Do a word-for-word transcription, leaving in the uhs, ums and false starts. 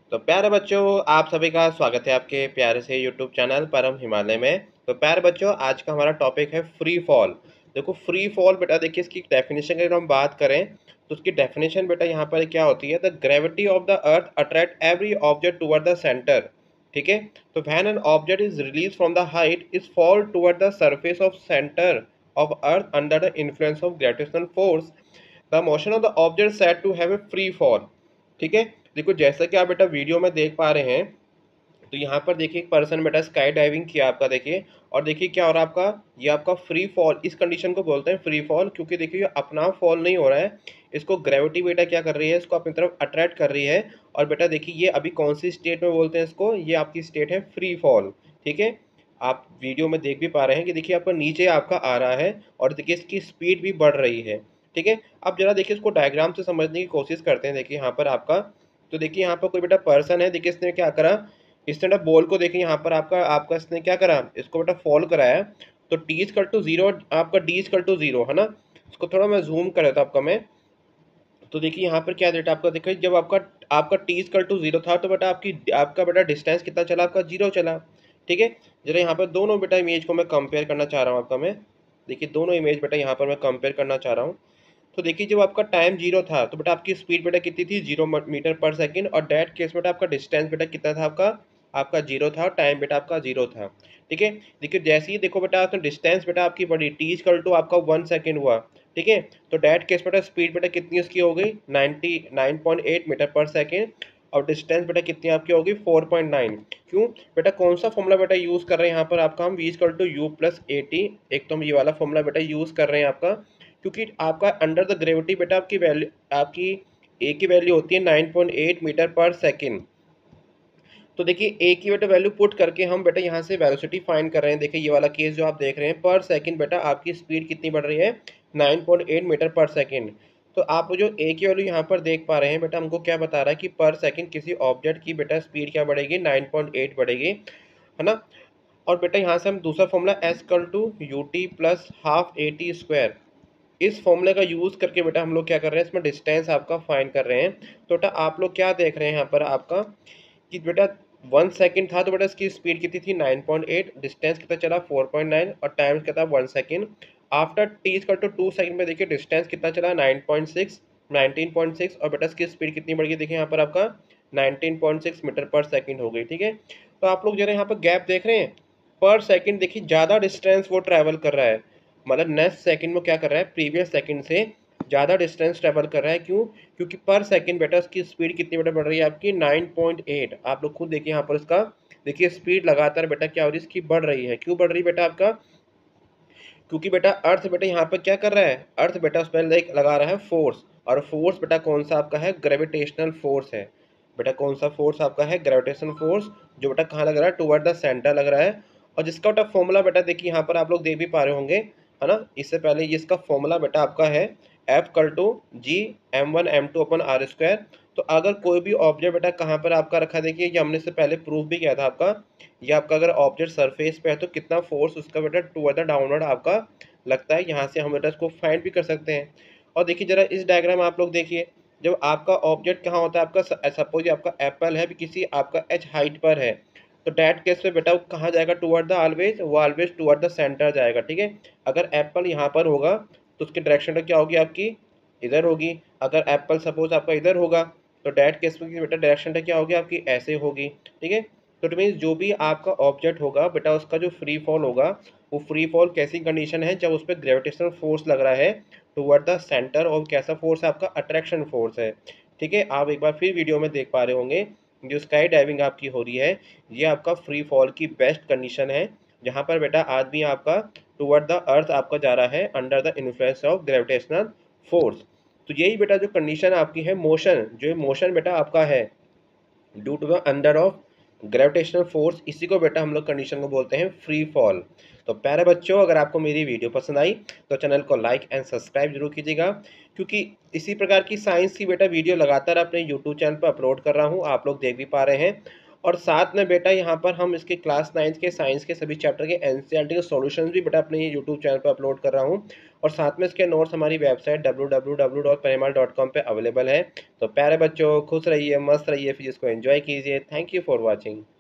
तो प्यारे बच्चों, आप सभी का स्वागत है आपके प्यारे से यूट्यूब चैनल परम हिमालय में। तो प्यारे बच्चों, आज का हमारा टॉपिक है फ्री फॉल। देखो, फ्री फॉल बेटा, देखिए इसकी डेफिनेशन की अगर हम बात करें तो उसकी डेफिनेशन बेटा यहाँ पर क्या होती है। The gravity of the earth attract every object toward the centre. ठीक है। तो when an object is release from the height is fall toward the surface of centre of earth under the influence of gravitational force, the motion of the object said to have a free fall. ठीक है। देखो, जैसा कि आप बेटा video में देख पा रहे हैं, तो यहाँ पर देखिए एक पर्सन बेटा स्काई डाइविंग किया आपका, देखिए। और देखिए क्या हो रहा है आपका, ये आपका फ्री फॉल, इस कंडीशन को बोलते हैं फ्री फॉल, क्योंकि देखिए ये अपना फॉल नहीं हो रहा है, इसको ग्रेविटी बेटा क्या कर रही है, इसको अपनी तरफ अट्रैक्ट कर रही है। और बेटा देखिए ये अभी कौन सी स्टेट में बोलते हैं इसको, ये आपकी स्टेट है फ्री फॉल। ठीक है। आप वीडियो में देख भी पा रहे हैं कि देखिए आपका नीचे आपका आ रहा है और देखिए इसकी स्पीड भी बढ़ रही है। ठीक है। अब जरा देखिए इसको डायग्राम से समझने की कोशिश करते हैं। देखिए यहाँ पर आपका, तो देखिए यहाँ पर कोई बेटा पर्सन है, देखिए इसने क्या करा, इसने बेटा बॉल को देखिए यहाँ पर आपका आपका इसने क्या करा, इसको बेटा फॉल कराया। तो टी इजकल टू जीरो, आपका डी इजकल टू जीरो है ना। इसको थोड़ा मैं जूम कर देता आपका मैं। तो देखिए यहाँ पर क्या डेटा आपका, देखिए जब आपका आपका टी इजकल टू जीरो था तो बेटा आपकी आपका बेटा डिस्टेंस कितना चला, आपका जीरो चला। ठीक है। जरा यहाँ पर दोनों बेटा इमेज को मैं कंपेयर करना चाह रहा हूँ आपका मैं। देखिए दोनों इमेज बेटा यहाँ पर मैं कंपेयर करना चाह रहा हूँ। तो देखिए जब आपका टाइम जीरो था तो बेटा आपकी स्पीड बेटा कितनी थी, जीरो मीटर पर सेकंड। और डेट केस बेटा आपका डिस्टेंस बेटा कितना था, आपका आपका जीरो था, और टाइम बेटा आपका जीरो था। ठीक है। देखिए जैसे ही देखो बेटा तो डिस्टेंस बेटा आपकी बढ़ी, टी इजकल टू आपका वन सेकेंड हुआ। ठीक है। तो डेट केस बेटा स्पीड बेटा कितनी उसकी हो गई, ninety nine point eight metre per second. और डिस्टेंस बेटा कितनी आपकी होगी, फोर पॉइंट नाइन। क्यों बेटा, कौन सा फॉर्मूला बेटा यूज़ कर रहे हैं यहाँ पर आपका हम, V is equal to U plus A T. एक तो हम ये वाला फॉर्मूला बेटा यूज़ कर रहे हैं आपका, क्योंकि आपका अंडर द ग्रेविटी बेटा आपकी वैल्यू, आपकी ए की वैल्यू होती है nine point eight metre per second. तो देखिए ए की बेटा वैल्यू पुट करके हम बेटा यहाँ से वेलोसिटी फाइंड कर रहे हैं। देखिए ये वाला केस जो आप देख रहे हैं, पर सेकंड बेटा आपकी स्पीड कितनी बढ़ रही है, nine point eight metre per second. तो आप जो ए की वैल्यू यहाँ पर देख पा रहे हैं बेटा, हमको क्या बता रहा है कि पर सेकंड किसी ऑब्जेक्ट की बेटा स्पीड क्या बढ़ेगी, नाइन पॉइंट एट बढ़ेगी, है ना। और बेटा यहाँ से हम दूसरा formula S equal to U T plus half A T square, इस फॉर्मूले का यूज़ करके बेटा हम लोग क्या कर रहे हैं, इसमें डिस्टेंस आपका फाइंड कर रहे हैं। तो बेटा आप लोग क्या देख रहे हैं यहाँ पर आपका, कि बेटा वन सेकंड था तो बेटा इसकी स्पीड कितनी थी, नाइन पॉइंट एट, डिस्टेंस कितना चला, फोर पॉइंट नाइन, और टाइम कितना, one second. After T is two two second में देखिए डिस्टेंस कितना चला, nine point six, nineteen point six, और बेटा इसकी स्पीड कितनी बढ़ गई, देखिए यहाँ पर आपका nineteen point six metre per second हो गई। ठीक है। तो आप लोग जरा यहाँ पर गैप देख रहे हैं, पर सेकंड देखिए ज़्यादा डिस्टेंस वो ट्रैवल कर रहा है, मतलब नेक्स्ट सेकंड में क्या कर रहा है, प्रीवियस सेकंड से ज़्यादा डिस्टेंस ट्रैवल कर रहा है। क्यों, क्योंकि पर सेकंड बेटा उसकी स्पीड कितनी बेटा बढ़ रही है, आपकी नाइन पॉइंट एट। आप लोग खुद देखिए यहाँ पर इसका, देखिए स्पीड लगातार बेटा क्या हो रही है, इसकी बढ़ रही है। क्यों बढ़ रही है बेटा आपका, क्योंकि बेटा अर्थ बेटा यहाँ पर क्या कर रहा है, अर्थ बेटा उस पर लाइक लगा रहा है फोर्स। और फोर्स बेटा कौन सा आपका है, ग्रेविटेशनल फोर्स है। बेटा कौन सा फोर्स आपका है, ग्रेविटेशनल फोर्स, जो बेटा कहाँ लग रहा है, टुवर्ड द सेंटर लग रहा है। और जिसका बेटा फॉर्मूला बेटा देखिए यहाँ पर आप लोग देख भी पा रहे होंगे, है ना। इससे पहले ये इसका फॉर्मूला बेटा आपका है F equal to G M one M two upon R square. तो अगर कोई भी ऑब्जेक्ट बेटा कहाँ पर आपका रखा, देखिए ये हमने इससे पहले प्रूफ भी किया था आपका, ये आपका अगर ऑब्जेक्ट सरफेस पे है तो कितना फोर्स उसका बेटा टुवर्ड द डाउनवर्ड आपका लगता है। यहाँ से हम बेटा इसको फाइंड भी कर सकते हैं। और देखिए जरा इस डायग्राम आप लोग देखिए, जब आपका ऑब्जेक्ट कहाँ होता है आपका, सपोज आपका एप्पल है किसी आपका एच हाइट पर है, तो डैट केस पे बेटा वो कहाँ जाएगा, टुवर्ड द ऑलवेज, वो ऑलवेज टुवर्ड द सेंटर जाएगा। ठीक है। अगर एप्पल यहाँ पर होगा तो उसकी डायरेक्शन क्या होगी, आपकी इधर होगी। अगर एप्पल सपोज आपका इधर होगा तो डैट केस में बेटा डायरेक्शन क्या होगी, आपकी ऐसे होगी। ठीक है। तो इट मीन्स जो भी आपका ऑब्जेक्ट होगा बेटा, उसका जो फ्री फॉल होगा, वो फ्री फॉल कैसी कंडीशन है, जब उस पर ग्रेविटेशनल फोर्स लग रहा है टुवर्ड द सेंटर, और कैसा फोर्स है आपका, अट्रैक्शन फोर्स है। ठीक है। आप एक बार फिर वीडियो में देख पा रहे होंगे, जो स्काई डाइविंग आपकी हो रही है, ये आपका फ्री फॉल की बेस्ट कंडीशन है, जहाँ पर बेटा आदमी आपका टुवर्ड द अर्थ आपका जा रहा है under the influence of gravitational force. तो यही बेटा जो कंडीशन आपकी है, मोशन, जो मोशन बेटा आपका है due to the under of gravitational force, इसी को बेटा हम लोग कंडीशन को बोलते हैं फ्री फॉल। तो प्यारे बच्चों, अगर आपको मेरी वीडियो पसंद आई तो चैनल को लाइक एंड सब्सक्राइब जरूर कीजिएगा, क्योंकि इसी प्रकार की साइंस की बेटा वीडियो लगातार अपने यूट्यूब चैनल पर अपलोड कर रहा हूँ, आप लोग देख भी पा रहे हैं। और साथ में बेटा यहाँ पर हम इसके क्लास नाइन्थ के साइंस के सभी चैप्टर के एनसीईआरटी के सॉल्यूशंस भी बेटा अपने यूट्यूब चैनल पर अपलोड कर रहा हूँ, और साथ में इसके नोट्स हमारी website W W W dot Parimal dot com पे अवेलेबल है। तो प्यारे बच्चों खुश रहिए, मस्त रहिए, फिर इसको एंजॉय कीजिए। Thank you for watching.